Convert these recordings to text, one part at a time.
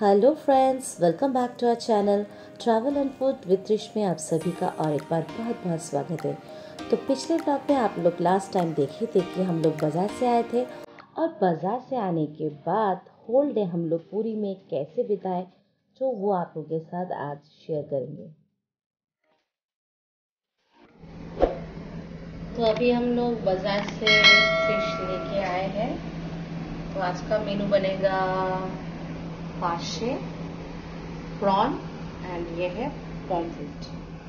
Hello friends, welcome back to our channel travel and food with Rish में आप सभी का और एक बार बहुत बहुत स्वागत है। तो पिछले ब्लॉग में आप लोग लास्ट टाइम देखे थे कि हम लोग बाज़ार से आए थे और बाज़ार से आने के बाद होल डे हम लोग पूरी में कैसे बिताए, जो वो आप लोगों के साथ आज शेयर करेंगे। तो अभी हम लोग बाज़ार से फिश लेके आए हैं। तो आज का मेनू बनेगा पाशे, प्रॉन एंड ये है पॉम्फ्रेट।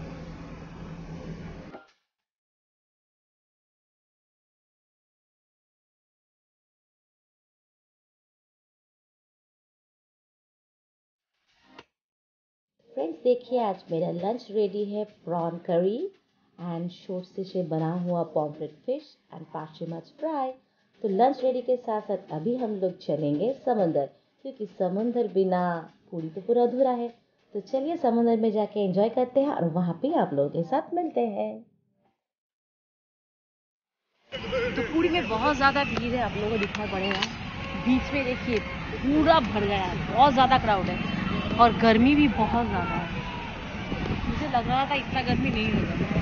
फ्रेंड्स देखिए, आज मेरा लंच रेडी है। प्रॉन करी एंड शॉर्ट से बना हुआ पॉम्फ्रेट फिश एंड पार्चे मच फ्राई। तो लंच रेडी के साथ साथ अभी हम लोग चलेंगे समंदर, क्योंकि समंदर बिना पूरी तो पूरा अधूरा है। तो चलिए समंदर में जाके एंजॉय करते हैं और वहाँ पे आप लोगों के साथ मिलते हैं। तो पूरी में बहुत ज़्यादा भीड़ है, आप लोगों को दिखाई पड़ेगा। बीच में देखिए पूरा भर गया है, बहुत ज़्यादा क्राउड है और गर्मी भी बहुत ज़्यादा है। मुझे लग रहा था इतना गर्मी नहीं होगा।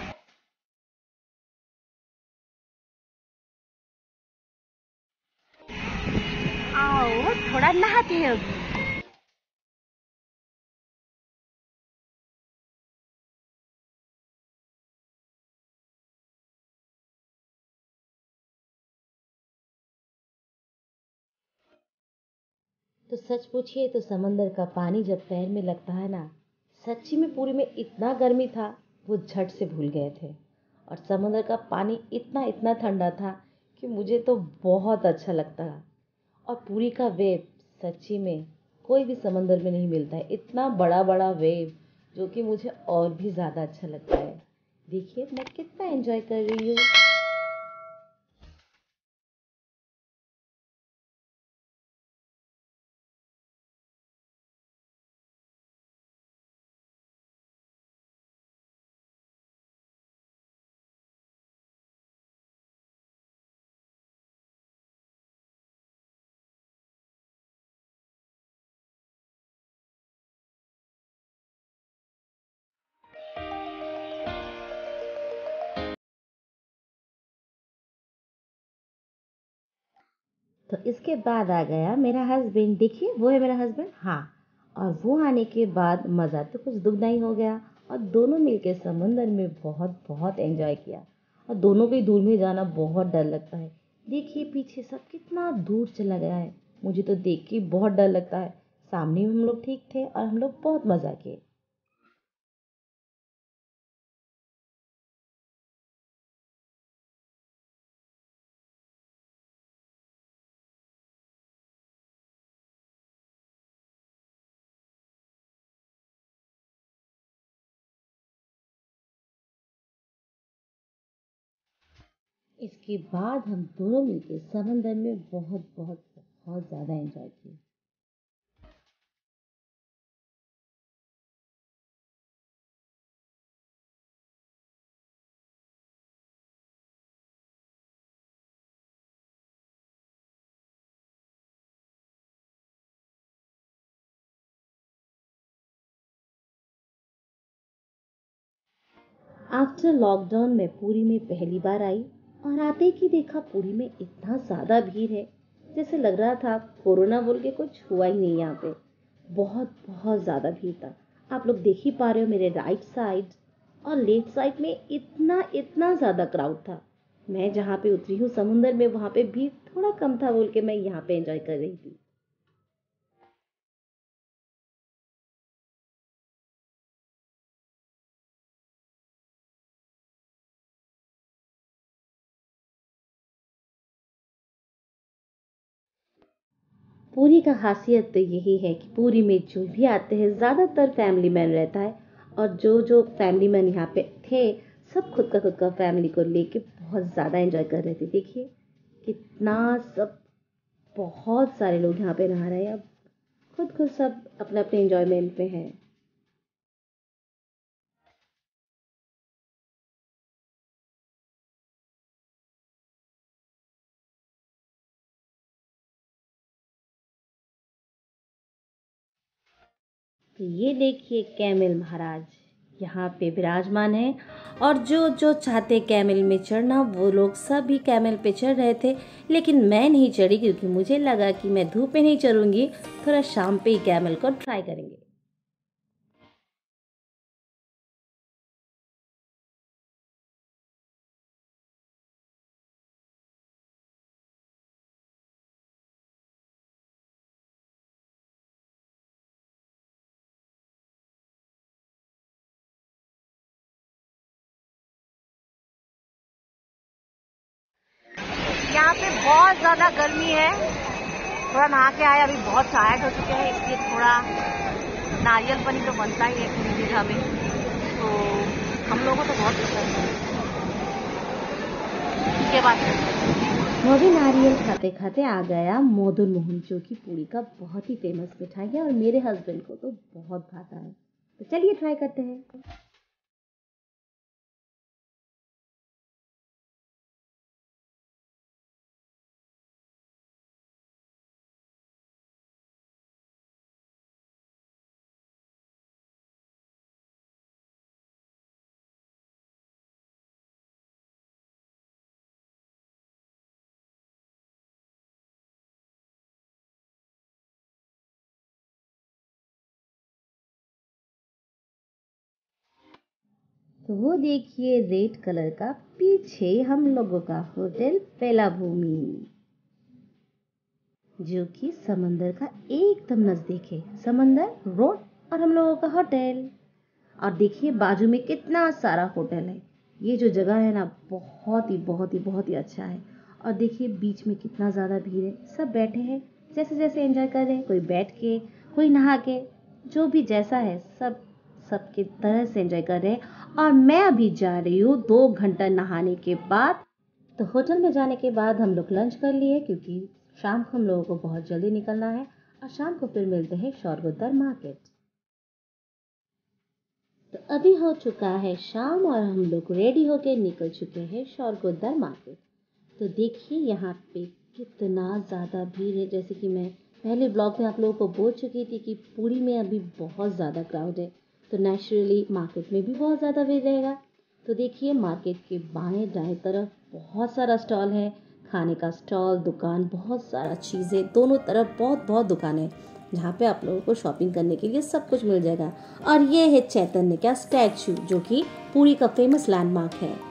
आओ थोड़ा नहाते हैं अभी। तो सच पूछिए तो समंदर का पानी जब पैर में लगता है ना, सच्ची में पूरी में इतना गर्मी था वो झट से भूल गए थे। और समंदर का पानी इतना इतना ठंडा था कि मुझे तो बहुत अच्छा लगता है। और पूरी का वेव सच्ची में कोई भी समंदर में नहीं मिलता है, इतना बड़ा बड़ा वेव, जो कि मुझे और भी ज़्यादा अच्छा लगता है। देखिए मैं कितना एंजॉय कर रही हूँ। तो इसके बाद आ गया मेरा हस्बैंड। देखिए वो है मेरा हस्बैंड, हाँ। और वो आने के बाद मज़ा तो कुछ दुगना ही हो गया। और दोनों मिलके समंदर में बहुत बहुत एंजॉय किया। और दोनों को ही दूर में जाना बहुत डर लगता है। देखिए पीछे सब कितना दूर चला गया है, मुझे तो देख के बहुत डर लगता है। सामने में हम लोग ठीक थे और हम लोग बहुत मज़ा किए। इसके बाद हम दोनों मिलके समंदर में बहुत बहुत बहुत ज़्यादा एंजॉय किए। आफ्टर लॉकडाउन में पूरी में पहली बार आई और आते ही देखा पूरी में इतना ज़्यादा भीड़ है, जैसे लग रहा था कोरोना बोल के कुछ हुआ ही नहीं यहाँ पे। बहुत बहुत ज़्यादा भीड़ था। आप लोग देख ही पा रहे हो मेरे राइट साइड और लेफ्ट साइड में इतना इतना ज़्यादा क्राउड था। मैं जहाँ पे उतरी हूँ समुंदर में, वहाँ पे भीड़ थोड़ा कम था बोल के मैं यहाँ पे एंजॉय कर रही थी। पूरी का खासियत तो यही है कि पूरी में जो भी आते हैं ज़्यादातर फैमिली मैन रहता है। और जो जो फैमिली मैन यहाँ पे थे, सब खुद का फैमिली को लेके बहुत ज़्यादा एंजॉय कर रहे थे। देखिए कितना सब, बहुत सारे लोग यहाँ पे नहा रहे हैं। अब खुद सब अपने अपने एंजॉयमेंट में हैं। तो ये देखिए कैमल महाराज यहाँ पे विराजमान है और जो जो चाहते कैमल में चढ़ना वो लोग सब भी कैमल पे चढ़ रहे थे, लेकिन मैं नहीं चढ़ी क्योंकि मुझे लगा कि मैं धूप में नहीं चढ़ूंगी, थोड़ा शाम पे ही कैमल को ट्राई करेंगे। यहाँ पे बहुत ज़्यादा गर्मी है, थोड़ा नहा के आए, अभी बहुत टायर्ड हो चुके हैं, इसलिए थोड़ा नारियल पानी तो बनता ही है पूरी जगह में, तो हम लोगों को तो बहुत पसंद है। ठीक है बात। मैं भी नारियल खाते खाते आ गया मोदन मोहन, जो कि पुरी का बहुत ही फेमस मिठाई है और मेरे हस्बैंड को तो बहुत भाता है। तो चलिए ट्राई करते हैं। तो वो देखिए रेड कलर का पीछे हम लोगों का होटल बेलाभूमि, जो कि समंदर का एकदम नजदीक है। समंदर, रोड और हम लोगों का होटल। और देखिए बाजू में कितना सारा होटल है। ये जो जगह है ना बहुत ही बहुत ही बहुत ही अच्छा है। और देखिए बीच में कितना ज़्यादा भीड़ है, सब बैठे हैं जैसे जैसे एंजॉय कर रहे हैं, कोई बैठ के, कोई नहा के, जो भी जैसा है सब सबके तरह से एंजॉय कर रहे हैं। और मैं अभी जा रही हूँ 2 घंटा नहाने के बाद। तो होटल में जाने के बाद हम लोग लंच कर लिए क्योंकि शाम को हम लोगों को बहुत जल्दी निकलना है। और शाम को फिर मिलते हैं शौरगुद्दार मार्केट। तो अभी हो चुका है शाम और हम लोग रेडी होके निकल चुके हैं शौरगुद्दार मार्केट। तो देखिए यहाँ पे कितना ज़्यादा भीड़ है। जैसे कि मैं पहले ब्लॉग में आप लोगों को बोल चुकी थी कि पुरी में अभी बहुत ज़्यादा क्राउड है, तो नेचुरली मार्केट में भी बहुत ज़्यादा भीड़ रहेगा। तो देखिए मार्केट के बाएं दाएं तरफ बहुत सारा स्टॉल है, खाने का स्टॉल, दुकान, बहुत सारा चीज़ें, दोनों तरफ बहुत बहुत दुकानें जहाँ पे आप लोगों को शॉपिंग करने के लिए सब कुछ मिल जाएगा। और ये है चैतन्य का स्टैचू, जो कि पुरी का फेमस लैंडमार्क है।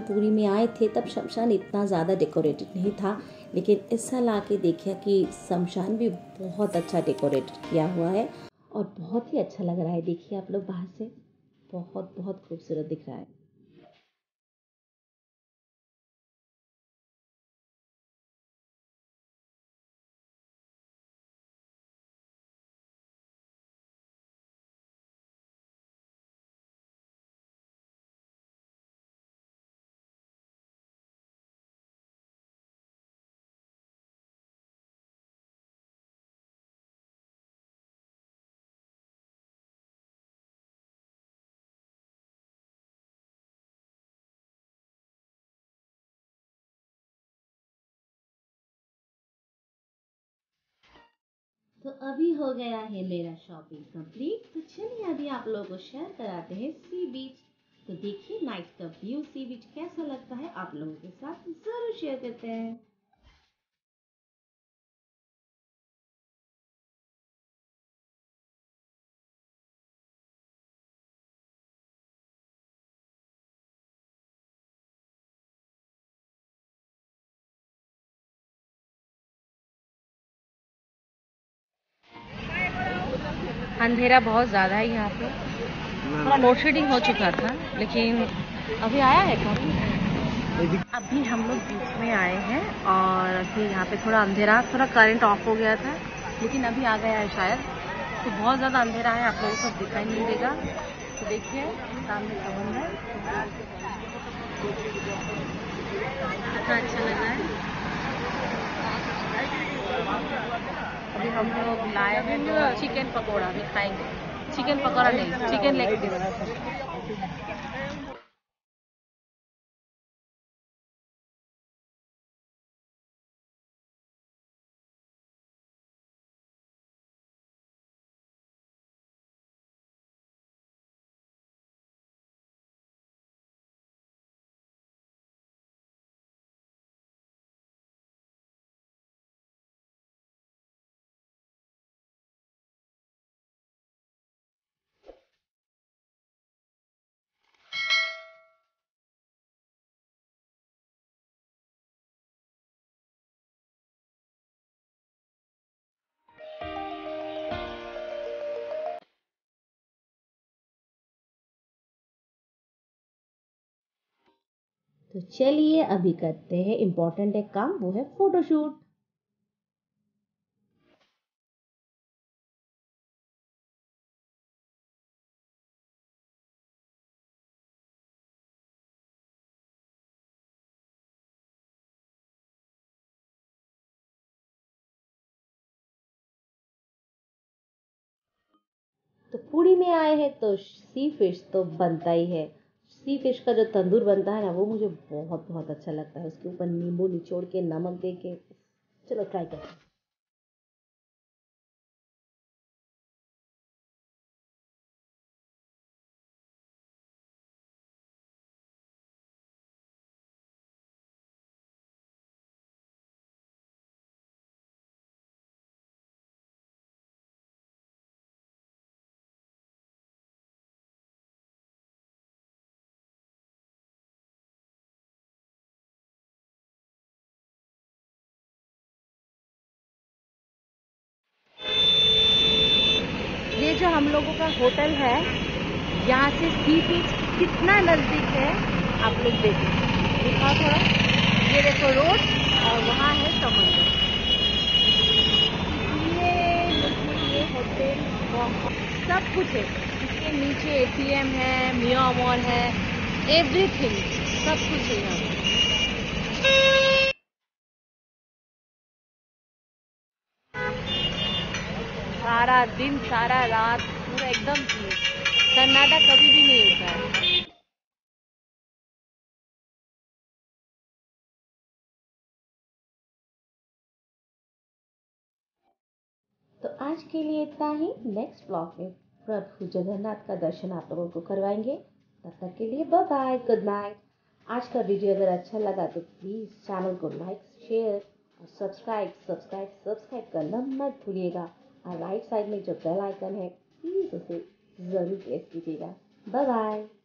पुरी में आए थे तब शमशान इतना ज़्यादा डेकोरेटेड नहीं था, लेकिन इस साल आके देखा कि शमशान भी बहुत अच्छा डेकोरेटेड किया हुआ है और बहुत ही अच्छा लग रहा है। देखिए आप लोग बाहर से, बहुत बहुत खूबसूरत दिख रहा है। तो अभी हो गया है मेरा शॉपिंग कंप्लीट। तो चलिए अभी आप लोगों को शेयर कराते हैं सी बीच। तो देखिए नाइट का व्यू सी बीच कैसा लगता है, आप लोगों के साथ जरूर शेयर करते हैं। अंधेरा बहुत ज़्यादा है यहाँ पे, थोड़ा लोड शेडिंग हो चुका था, लेकिन अभी आया है कभी। अभी हम लोग बीच में आए हैं और अभी यहाँ पे थोड़ा अंधेरा, थोड़ा करंट ऑफ हो गया था, लेकिन अभी आ गया है शायद। तो बहुत ज़्यादा अंधेरा है, आप लोगों को दिखाई नहीं देगा। तो देखिए सामने समुंदर कितना अच्छा लग रहा है। अभी हम लोग लाए हैं तो चिकन पकौड़ा भी खाएंगे। चिकन पकौड़ा नहीं, चिकन लेग पीस। तो चलिए अभी करते हैं इम्पोर्टेंट एक काम, वो है फोटोशूट। तो पुरी में आए हैं तो सी फिश तो बनता ही है। सी फिश का जो तंदूर बनता है ना, वो मुझे बहुत बहुत अच्छा लगता है। उसके ऊपर नींबू निचोड़ के, नमक दे के, चलो ट्राई करते हैं। ये जो हम लोगों का होटल है, यहाँ से सी बीच कितना नज़दीक है आप लोग देखो। दिखाओ थोड़ा, ये देखो रोड और वहाँ है समुद्र। ये होटल बहुत सब कुछ है, इसके नीचे एटीएम है, मिया मॉल है, एवरीथिंग, सब कुछ है यहाँ पे। सारा दिन सारा रात पूरा एकदम सन्नाटा कभी भी नहीं होता है। तो आज के लिए इतना ही। नेक्स्ट ब्लॉग में प्रभु जगन्नाथ का दर्शन आप लोगों को करवाएंगे। तब तक के लिए बाय बाय, गुड नाइट। आज का वीडियो अगर अच्छा लगा तो प्लीज़ चैनल को लाइक, शेयर और सब्सक्राइब करना मत भूलिएगा। और राइट साइड में जो बेल आइकन है, प्लीज़ उसे ज़रूर प्रेस कीजिएगा। Bye bye.